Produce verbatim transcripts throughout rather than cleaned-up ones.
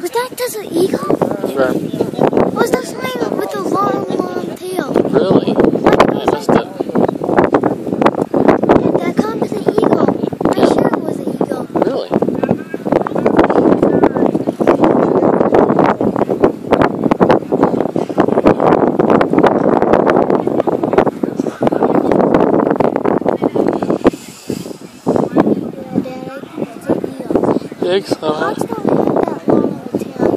Was that just an eagle? Sure. Was that something with a long, long tail? Really? I missed it. That comes with an eagle. I'm sure it was an eagle. Really? Think so, huh? Hawks don't have that long of a tail,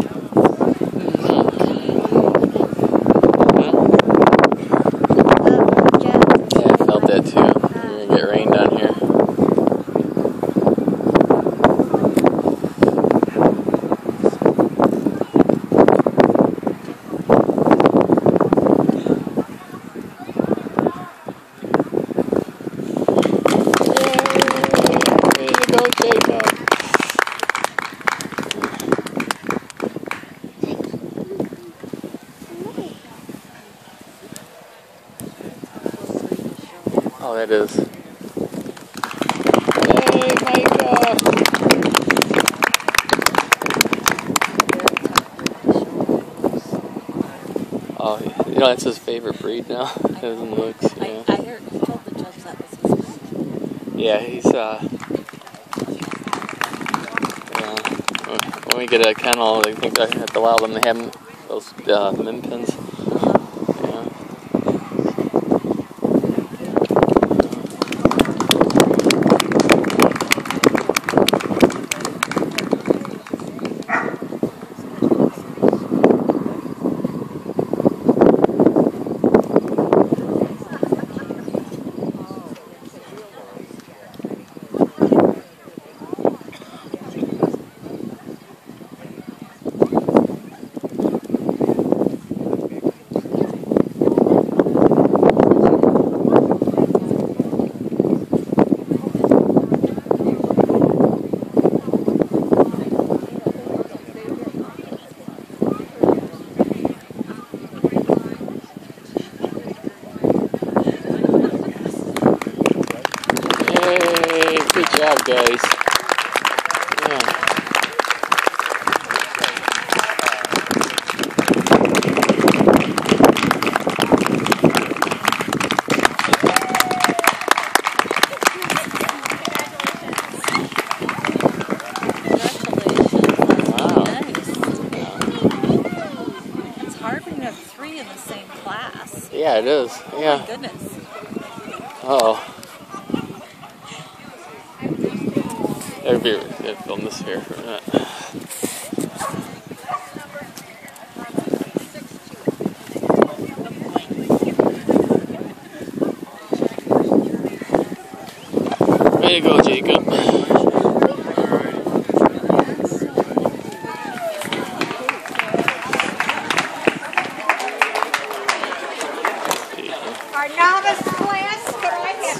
I think. Yeah, I felt that too. We're gonna get rain down here. Yay! Way to go, Jacob! Oh, that is. Yay, Micah! Oh, you know, that's his favorite breed now. Doesn't look, yeah. I, I heard, he told the judge that was his favorite. Yeah, he's, uh... yeah. When we get a kennel, I think I have to allow them to have those uh, min pins. Yeah. Hey, good job, guys. Yeah. Wow. Nice. It's hard when you have three in the same class. Yeah, it is. Oh Yeah. my goodness. Uh-oh. I'll be gonna film this here for a minute. Way to go, Jacob. Our novice class, can I have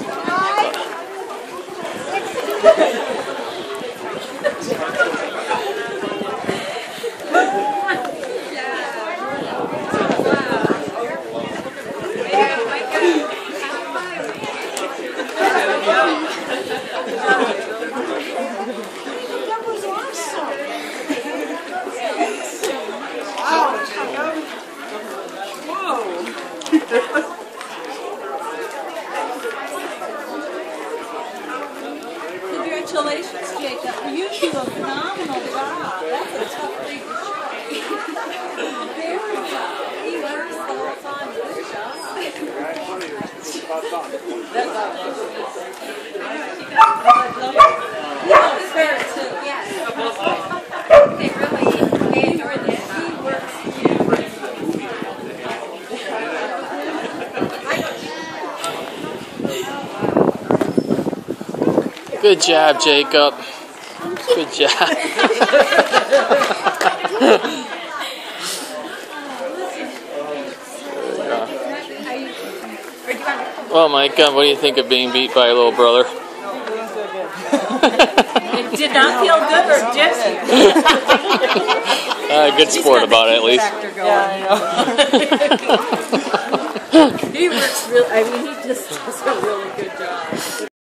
That was awesome. Whoa. Congratulations, Jacob. You do a phenomenal job. That's a tough thing to show. Very tough. He learns the whole time. Good job. That's awesome. Yeah, it's fair too. Yes. They really, they enjoy this. He works. Good job, Jacob. Good job. Well, Micah, what do you think of being beat by a little brother? It did not feel good, or did it? uh, good sport about it, at least. Yeah, I know. He works really, I mean, he just does a really